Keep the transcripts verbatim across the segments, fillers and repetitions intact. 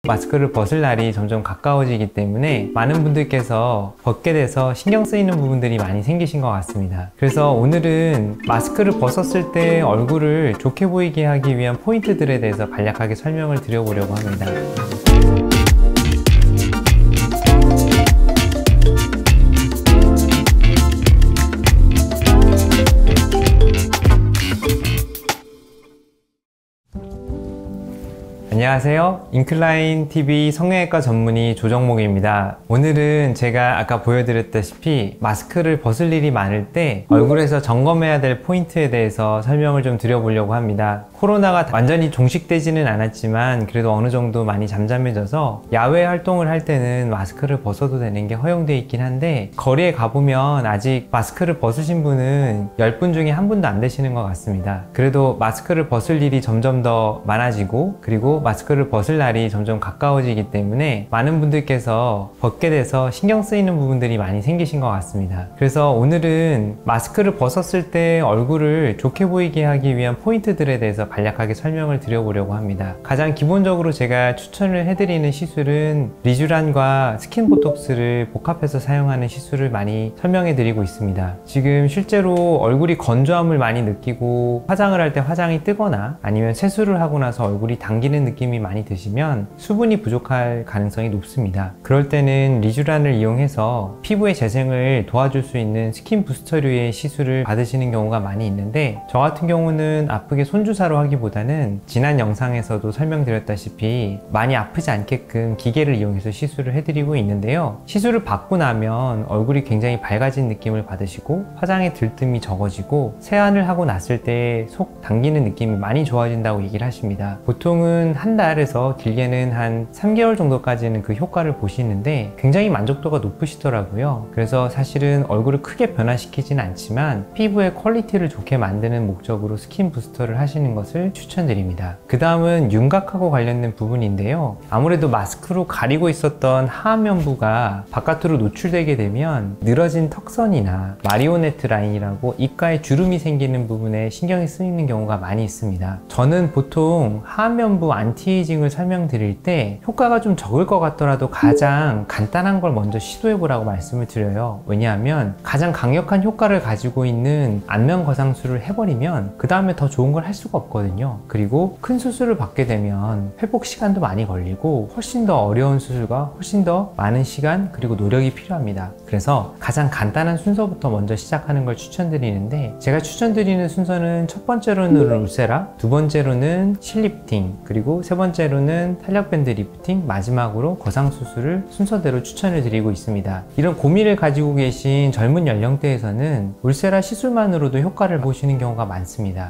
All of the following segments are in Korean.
마스크를 벗을 날이 점점 가까워지기 때문에 많은 분들께서 벗게 돼서 신경 쓰이는 부분들이 많이 생기신 것 같습니다. 그래서 오늘은 마스크를 벗었을 때 얼굴을 좋게 보이게 하기 위한 포인트들에 대해서 간략하게 설명을 드려보려고 합니다. 안녕하세요. 인클라인 티비 성형외과 전문의 조정목입니다. 오늘은 제가 아까 보여드렸다시피 마스크를 벗을 일이 많을 때 얼굴에서 점검해야 될 포인트에 대해서 설명을 좀 드려보려고 합니다. 코로나가 완전히 종식되지는 않았지만 그래도 어느 정도 많이 잠잠해져서 야외 활동을 할 때는 마스크를 벗어도 되는 게 허용되어 있긴 한데 거리에 가보면 아직 마스크를 벗으신 분은 열 분 중에 한 분도 안 되시는 것 같습니다. 그래도 마스크를 벗을 일이 점점 더 많아지고 그리고 마스크를 벗을 날이 점점 가까워지기 때문에 많은 분들께서 벗게 돼서 신경 쓰이는 부분들이 많이 생기신 것 같습니다. 그래서 오늘은 마스크를 벗었을 때 얼굴을 좋게 보이게 하기 위한 포인트들에 대해서 간략하게 설명을 드려보려고 합니다. 가장 기본적으로 제가 추천을 해드리는 시술은 리쥬란과 스킨보톡스를 복합해서 사용하는 시술을 많이 설명해 드리고 있습니다. 지금 실제로 얼굴이 건조함을 많이 느끼고 화장을 할 때 화장이 뜨거나 아니면 세수를 하고 나서 얼굴이 당기는 느낌이 많이 드시면 수분이 부족할 가능성이 높습니다. 그럴 때는 리쥬란을 이용해서 피부의 재생을 도와줄 수 있는 스킨 부스터류의 시술을 받으시는 경우가 많이 있는데 저 같은 경우는 아프게 손주사로 하기보다는 지난 영상에서도 설명드렸다시피 많이 아프지 않게끔 기계를 이용해서 시술을 해드리고 있는데요. 시술을 받고 나면 얼굴이 굉장히 밝아진 느낌을 받으시고 화장의 들뜸이 적어지고 세안을 하고 났을 때 속 당기는 느낌이 많이 좋아진다고 얘기를 하십니다. 보통은 한 달에서 길게는 한 삼 개월 정도까지는 그 효과를 보시는데 굉장히 만족도가 높으시더라고요. 그래서 사실은 얼굴을 크게 변화시키진 않지만 피부의 퀄리티를 좋게 만드는 목적으로 스킨 부스터를 하시는 것을 추천드립니다. 그 다음은 윤곽하고 관련된 부분인데요. 아무래도 마스크로 가리고 있었던 하안면부가 바깥으로 노출되게 되면 늘어진 턱선이나 마리오네트 라인이라고 입가에 주름이 생기는 부분에 신경이 쓰이는 경우가 많이 있습니다. 저는 보통 하안면부 안티에이징을 설명드릴 때 효과가 좀 적을 것 같더라도 가장 간단한 걸 먼저 시도해 보라고 말씀을 드려요. 왜냐하면 가장 강력한 효과를 가지고 있는 안면 거상술을 해버리면 그 다음에 더 좋은 걸 할 수가 없거든요. 그리고 큰 수술을 받게 되면 회복 시간도 많이 걸리고 훨씬 더 어려운 수술과 훨씬 더 많은 시간 그리고 노력이 필요합니다. 그래서 가장 간단한 순서부터 먼저 시작하는 걸 추천드리는데 제가 추천드리는 순서는 첫 번째로는 울세라, 두 번째로는 실리프팅, 그리고 세 번째로는 탄력밴드 리프팅, 마지막으로 거상수술을 순서대로 추천을 드리고 있습니다. 이런 고민을 가지고 계신 젊은 연령대에서는 울세라 시술만으로도 효과를 보시는 경우가 많습니다.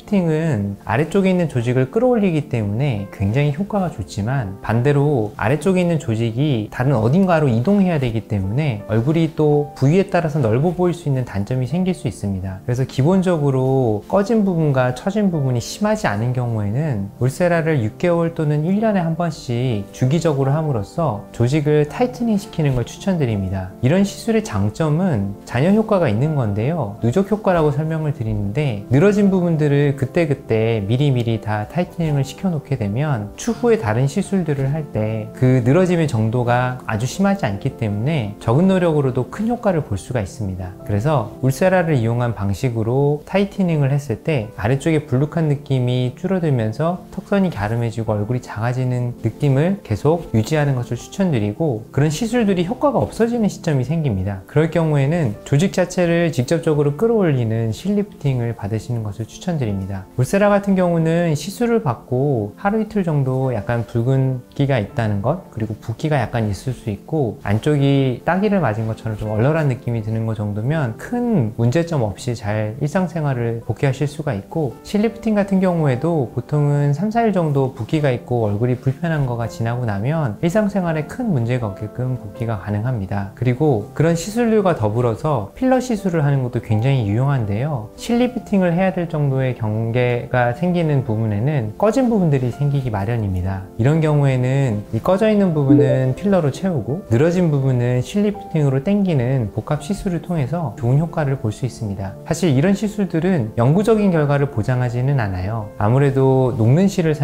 실리프팅은 아래쪽에 있는 조직을 끌어올리기 때문에 굉장히 효과가 좋지만 반대로 아래쪽에 있는 조직이 다른 어딘가로 이동해야 되기 때문에 얼굴이 또 부위에 따라서 넓어 보일 수 있는 단점이 생길 수 있습니다. 그래서 기본적으로 꺼진 부분과 처진 부분이 심하지 않은 경우에는 울세라를 육 개월 또는 일 년에 한 번씩 주기적으로 함으로써 조직을 타이트닝 시키는 걸 추천드립니다. 이런 시술의 장점은 잔여 효과가 있는 건데요. 누적 효과라고 설명을 드리는데 늘어진 부분들을 그때그때 미리미리 다 타이트닝을 시켜 놓게 되면 추후에 다른 시술들을 할 때 그 늘어짐의 정도가 아주 심하지 않기 때문에 적은 노력으로도 큰 효과를 볼 수가 있습니다. 그래서 울세라를 이용한 방식으로 타이트닝을 했을 때 아래쪽에 불룩한 느낌이 줄어들면서 턱선이 갸름해지고 얼굴이 작아지는 느낌을 계속 유지하는 것을 추천드리고 그런 시술들이 효과가 없어지는 시점이 생깁니다. 그럴 경우에는 조직 자체를 직접적으로 끌어올리는 실리프팅을 받으시는 것을 추천드립니다. 울세라 같은 경우는 시술을 받고 하루 이틀 정도 약간 붉은기가 있다는 것 그리고 붓기가 약간 있을 수 있고 안쪽이 따기를 맞은 것처럼 좀 얼얼한 느낌이 드는 것 정도면 큰 문제점 없이 잘 일상생활을 복귀하실 수가 있고 실리프팅 같은 경우에도 보통은 삼, 사 일 정도 붓기가 있고 얼굴이 불편한 거가 지나고 나면 일상생활에 큰 문제가 없게끔 복귀가 가능합니다. 그리고 그런 시술들과 더불어서 필러 시술을 하는 것도 굉장히 유용한데요. 실리프팅을 해야 될 정도의 경계가 생기는 부분에는 꺼진 부분들이 생기기 마련입니다. 이런 경우에는 이 꺼져 있는 부분은 필러로 채우고 늘어진 부분은 실리프팅으로 당기는 복합 시술을 통해서 좋은 효과를 볼 수 있습니다. 사실 이런 시술들은 영구적인 결과를 보장하지는 않아요. 아무래도 녹는 실을 사용했기 때문에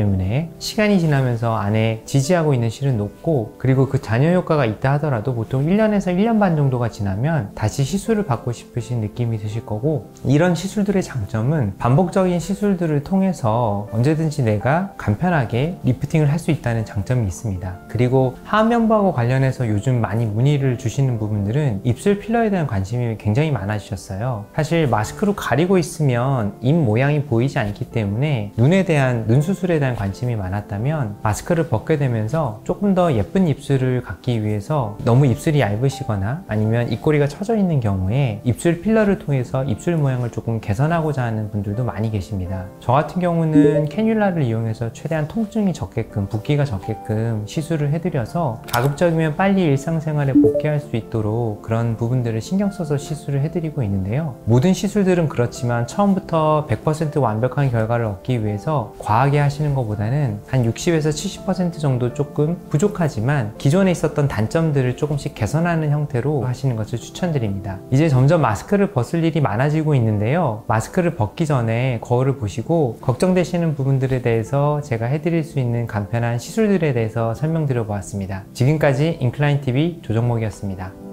때문에 시간이 지나면서 안에 지지하고 있는 실은 녹고, 그리고 그 잔여 효과가 있다 하더라도 보통 일 년에서 일 년 반 정도가 지나면 다시 시술을 받고 싶으신 느낌이 드실 거고, 이런 시술들의 장점은 반복적인 시술들을 통해서 언제든지 내가 간편하게 리프팅을 할 수 있다는 장점이 있습니다. 그리고 하안면부하고 관련해서 요즘 많이 문의를 주시는 부분들은 입술 필러에 대한 관심이 굉장히 많아지셨어요. 사실 마스크로 가리고 있으면 입 모양이 보이지 않기 때문에 눈에 대한 눈 수술에 대한 관심이 많았다면, 마스크를 벗게 되면서 조금 더 예쁜 입술을 갖기 위해서 너무 입술이 얇으시거나 아니면 입꼬리가 처져 있는 경우에 입술 필러를 통해서 입술 모양을 조금 개선하고자 하는 분들도 많이 계십니다. 저 같은 경우는 캐뉼라를 이용해서 최대한 통증이 적게끔, 붓기가 적게끔 시술을 해드려서 가급적이면 빨리 일상생활에 복귀할 수 있도록 그런 부분들을 신경 써서 시술을 해드리고 있는데요. 모든 시술들은 그렇지만 처음부터 백 퍼센트 완벽한 결과를 얻기 위해서 과하게 하시는 것보다는 한 육십에서 칠십 퍼센트 정도 조금 부족하지만 기존에 있었던 단점들을 조금씩 개선하는 형태로 하시는 것을 추천드립니다. 이제 점점 마스크를 벗을 일이 많아지고 있는데요. 마스크를 벗기 전에 거울을 보시고 걱정되시는 부분들에 대해서 제가 해드릴 수 있는 간편한 시술들에 대해서 설명드려 보았습니다. 지금까지 인클라인티비 조정목이었습니다.